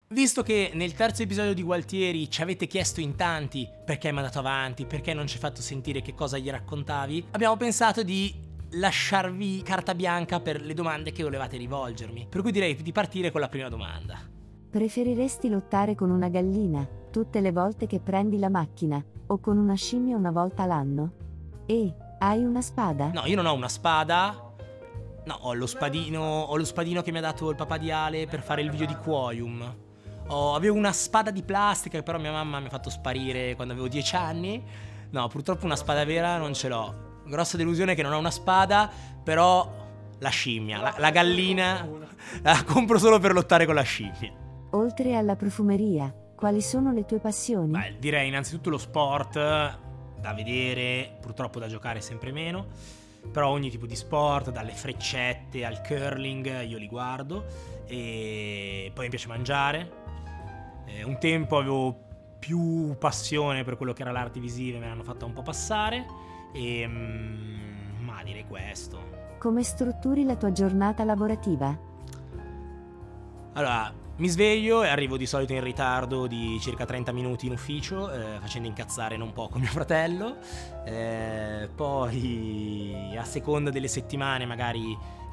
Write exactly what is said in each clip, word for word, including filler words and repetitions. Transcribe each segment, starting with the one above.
Visto che nel terzo episodio di Gualtieri ci avete chiesto in tanti perché è mandato avanti, perché non ci hai fatto sentire che cosa gli raccontavi, abbiamo pensato di lasciarvi carta bianca per le domande che volevate rivolgermi. Per cui direi di partire con la prima domanda. Preferiresti lottare con una gallina tutte le volte che prendi la macchina o con una scimmia una volta l'anno? E hai una spada? No, io non ho una spada. No, ho lo spadino, ho lo spadino che mi ha dato il papà di Ale per fare il video di Quoium. Oh, avevo una spada di plastica che però mia mamma mi ha fatto sparire quando avevo dieci anni. No, purtroppo una spada vera non ce l'ho. Grossa delusione che non ho una spada, però la scimmia, la, la gallina, la compro solo per lottare con la scimmia. Oltre alla profumeria, quali sono le tue passioni? Beh, direi innanzitutto lo sport, da vedere, purtroppo da giocare sempre meno. Però ogni tipo di sport, dalle freccette al curling, io li guardo. E poi mi piace mangiare. Eh, un tempo avevo più passione per quello che era l'arte visiva, me l'hanno fatta un po' passare. E mm, ma direi questo. Come strutturi la tua giornata lavorativa? Allora, mi sveglio e arrivo di solito in ritardo di circa trenta minuti in ufficio, eh, facendo incazzare non poco mio fratello. Eh, poi a seconda delle settimane magari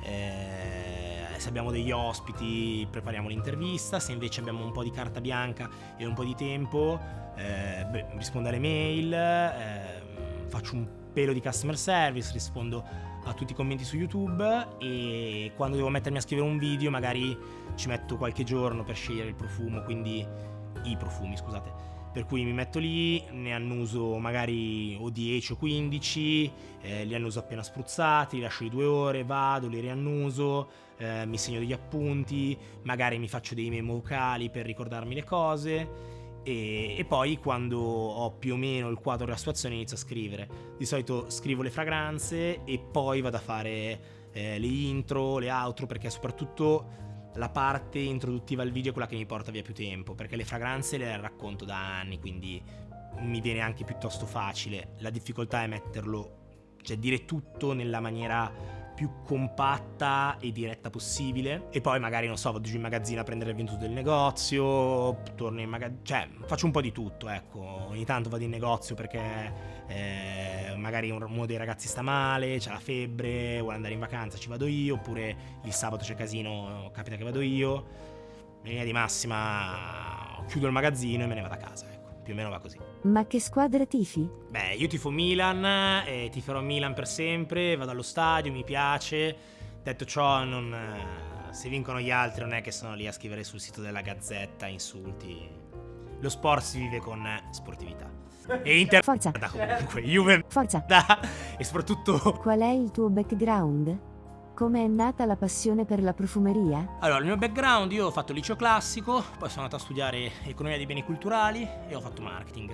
eh, se abbiamo degli ospiti prepariamo l'intervista, se invece abbiamo un po' di carta bianca e un po' di tempo eh, beh, rispondo alle mail, eh, faccio un pelo di customer service, rispondo a tutti i commenti su YouTube e quando devo mettermi a scrivere un video magari ci metto qualche giorno per scegliere il profumo, quindi i profumi, scusate. Per cui mi metto lì, ne annuso magari o dieci o quindici, eh, li annuso appena spruzzati, li lascio di due ore, vado, li riannuso, eh, mi segno degli appunti, magari mi faccio dei memo vocali per ricordarmi le cose e, e poi quando ho più o meno il quadro della situazione inizio a scrivere. Di solito scrivo le fragranze e poi vado a fare eh, le intro, le outro, perché soprattutto la parte introduttiva al video è quella che mi porta via più tempo, perché le fragranze le racconto da anni, quindi mi viene anche piuttosto facile. La difficoltà è metterlo, cioè dire tutto nella maniera più compatta e diretta possibile. E poi magari, non so, vado giù in magazzino a prendere il venduto del negozio, torno in magazzino, cioè faccio un po' di tutto, ecco. Ogni tanto vado in negozio perché eh, magari uno dei ragazzi sta male, c'ha la febbre, vuole andare in vacanza, ci vado io, oppure il sabato c'è casino, capita che vado io. In linea di massima chiudo il magazzino e me ne vado a casa, ecco, più o meno va così. Ma che squadra tifi? Beh, io tifo Milan e tiferò Milan per sempre, vado allo stadio, mi piace. Detto ciò, non, se vincono gli altri non è che sono lì a scrivere sul sito della Gazzetta insulti. Lo sport si vive con sportività. E Inter Forza. da comunque, Juve Forza. da, e soprattutto... Qual è il tuo background? Come è nata la passione per la profumeria? Allora, il mio background, io ho fatto il liceo classico, poi sono andato a studiare economia dei beni culturali e ho fatto marketing.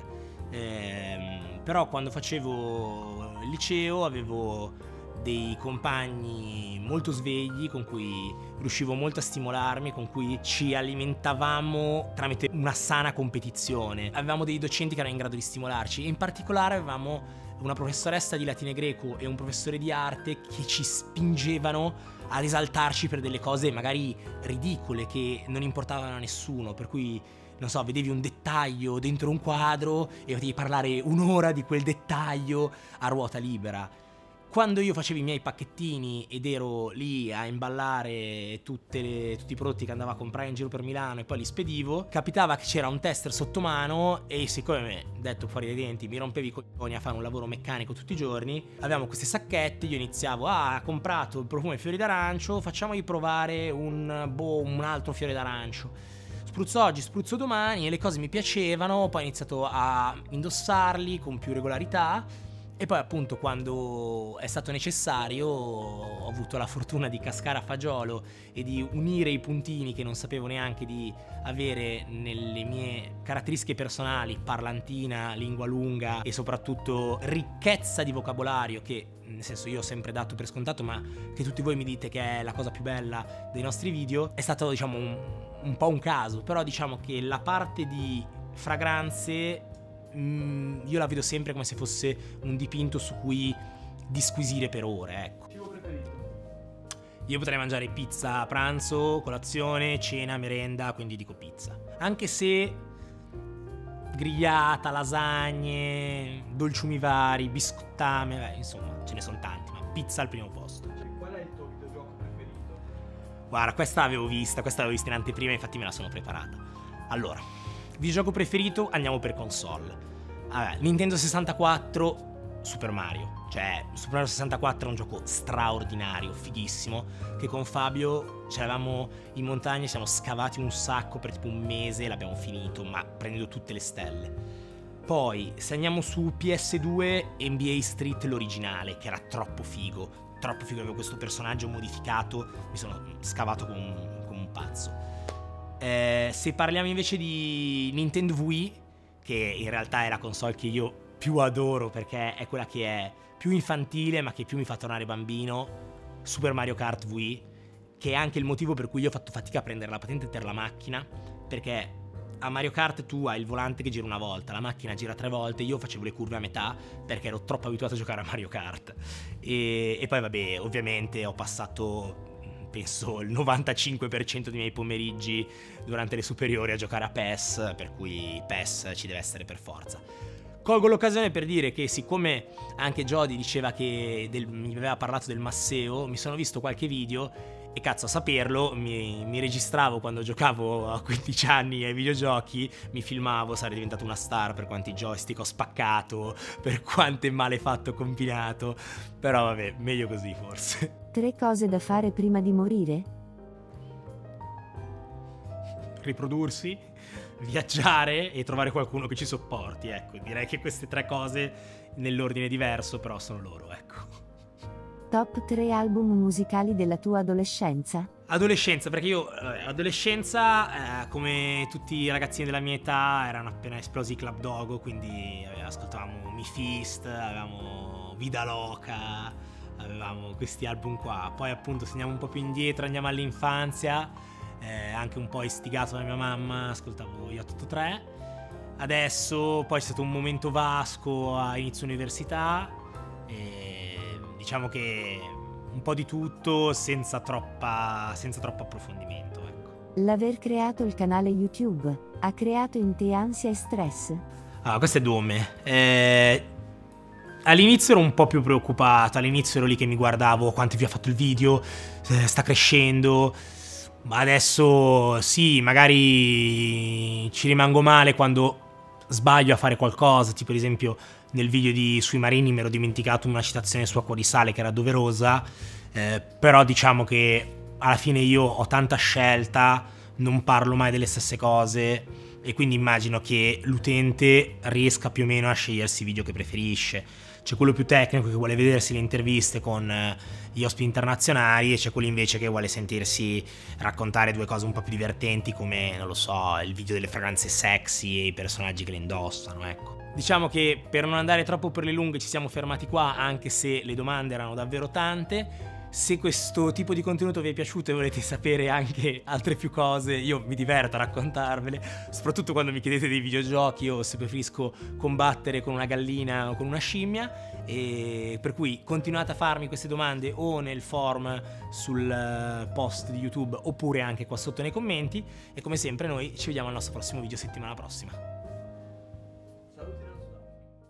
Ehm, però quando facevo il liceo avevo dei compagni molto svegli con cui riuscivo molto a stimolarmi, con cui ci alimentavamo tramite una sana competizione. Avevamo dei docenti che erano in grado di stimolarci e in particolare avevamo una professoressa di latino e greco e un professore di arte che ci spingevano ad esaltarci per delle cose magari ridicole che non importavano a nessuno, per cui non so, vedevi un dettaglio dentro un quadro e potevi parlare un'ora di quel dettaglio a ruota libera. Quando io facevo i miei pacchettini ed ero lì a imballare tutte le, tutti i prodotti che andavo a comprare in giro per Milano e poi li spedivo, capitava che c'era un tester sotto mano e siccome, detto fuori dai denti, mi rompevi i coglioni a fare un lavoro meccanico tutti i giorni, avevamo questi sacchetti, io iniziavo, ah, ha comprato il profumo ai fiori d'arancio, facciamogli provare un, boh, un altro fiore d'arancio. Spruzzo oggi, spruzzo domani e le cose mi piacevano, poi ho iniziato a indossarli con più regolarità. E poi appunto quando è stato necessario ho avuto la fortuna di cascare a fagiolo e di unire i puntini che non sapevo neanche di avere nelle mie caratteristiche personali, parlantina, lingua lunga e soprattutto ricchezza di vocabolario che, nel senso, io ho sempre dato per scontato ma che tutti voi mi dite che è la cosa più bella dei nostri video. È stato, diciamo, un, un po' un caso, però diciamo che la parte di fragranze io la vedo sempre come se fosse un dipinto su cui disquisire per ore, ecco. Cibo preferito? Io potrei mangiare pizza a pranzo, colazione, cena, merenda, quindi dico pizza. Anche se grigliata, lasagne, dolciumi vari, biscottame, beh, insomma, ce ne sono tanti, ma pizza al primo posto. Qual è il tuo videogioco preferito? Guarda, questa l'avevo vista, questa l'avevo vista in anteprima, infatti me la sono preparata. Allora, videogioco preferito, andiamo per console. Vabbè, Nintendo sessantaquattro, Super Mario. Cioè, Super Mario sessantaquattro è un gioco straordinario, fighissimo, che con Fabio ce l'avevamo in montagna, siamo scavati un sacco per tipo un mese e l'abbiamo finito, ma prendendo tutte le stelle. Poi, se andiamo su P S due, N B A Street l'originale, che era troppo figo, troppo figo, avevo questo personaggio modificato, mi sono scavato come un, come un pazzo. Eh, se parliamo invece di Nintendo Wii, che in realtà è la console che io più adoro perché è quella che è più infantile ma che più mi fa tornare bambino, Super Mario Kart Wii, che è anche il motivo per cui io ho fatto fatica a prendere la patente per la macchina, perché a Mario Kart tu hai il volante che gira una volta, la macchina gira tre volte, io facevo le curve a metà perché ero troppo abituato a giocare a Mario Kart. E, e poi vabbè, ovviamente ho passato, penso, il novantacinque per cento dei miei pomeriggi durante le superiori a giocare a P E S, per cui P E S ci deve essere per forza. Colgo l'occasione per dire che siccome anche Jody diceva che del, mi aveva parlato del Masseo, mi sono visto qualche video e cazzo, a saperlo mi, mi registravo quando giocavo a quindici anni ai videogiochi, mi filmavo, sarei diventato una star per quanti joystick ho spaccato, per quante malefatto ho combinato, però vabbè, meglio così forse. Tre cose da fare prima di morire? Riprodursi, viaggiare e trovare qualcuno che ci sopporti, ecco, direi che queste tre cose nell'ordine diverso, però sono loro, ecco. Top tre album musicali della tua adolescenza? Adolescenza, perché io eh, adolescenza, eh, come tutti i ragazzini della mia età, erano appena esplosi i Club Dogo, quindi eh, ascoltavamo Mi Fist, avevamo Vida Loca, avevamo questi album qua. Poi appunto se andiamo un po' più indietro, andiamo all'infanzia, eh, anche un po' istigato da mia mamma, ascoltavo gli otto otto tre. Adesso poi c'è stato un momento Vasco a inizio università, e diciamo che un po' di tutto senza troppa senza troppo approfondimento, ecco. L'aver creato il canale YouTube ha creato in te ansia e stress? Ah, questo è Dome. Eh, all'inizio ero un po' più preoccupato, all'inizio ero lì che mi guardavo quanti vi ha fatto il video, eh, sta crescendo, ma adesso sì, magari ci rimango male quando sbaglio a fare qualcosa, tipo ad esempio nel video di Sui Marini mi ero dimenticato una citazione su Acqua di Sale che era doverosa, eh, però diciamo che alla fine io ho tanta scelta, non parlo mai delle stesse cose e quindi immagino che l'utente riesca più o meno a scegliersi i video che preferisce. C'è quello più tecnico che vuole vedersi le interviste con gli ospiti internazionali e c'è quello invece che vuole sentirsi raccontare due cose un po' più divertenti come, non lo so, il video delle fragranze sexy e i personaggi che le indossano, ecco. Diciamo che per non andare troppo per le lunghe ci siamo fermati qua, anche se le domande erano davvero tante. Se questo tipo di contenuto vi è piaciuto e volete sapere anche altre più cose, io mi diverto a raccontarvele, soprattutto quando mi chiedete dei videogiochi o se preferisco combattere con una gallina o con una scimmia, e per cui continuate a farmi queste domande o nel forum sul post di YouTube oppure anche qua sotto nei commenti, e come sempre noi ci vediamo al nostro prossimo video settimana prossima.